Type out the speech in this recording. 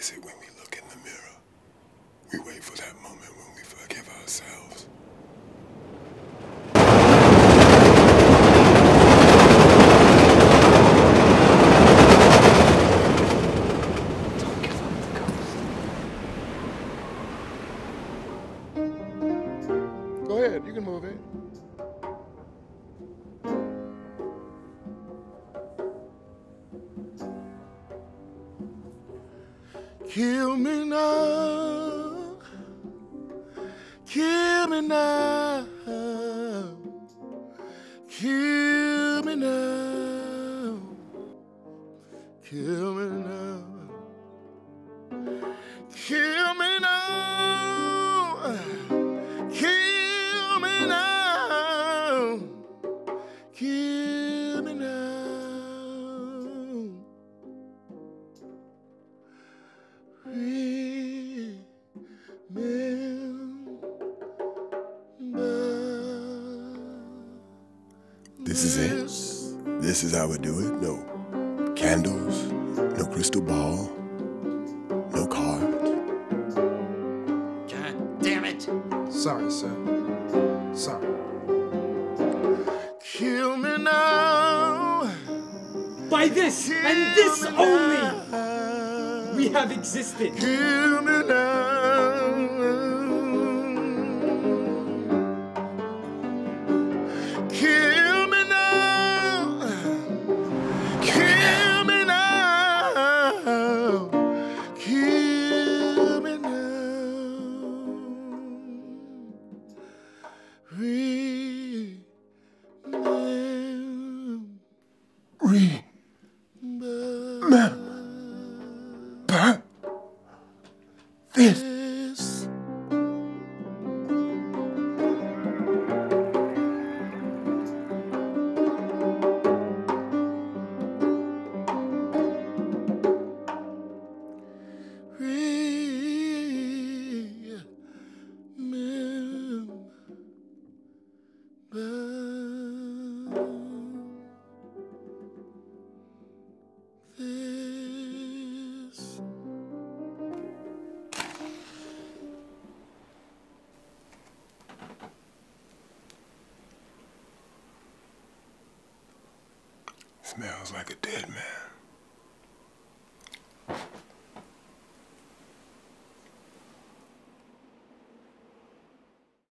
is it when we look in the mirror? We wait for that moment when we forgive ourselves. Don't give up the ghost. Go ahead, you can move it. Kill me now, kill me now, kill me now, kill me now, kill me now, kill me now, kill me now. This is it. This is how we do it. No candles, no crystal ball, no cards. God damn it! Sorry, sir. Sorry. Kill me now. By this and this only, we have existed. Kill me now. Kill me now. Kill me now. Kill me now. Remember this. Smells like a dead man.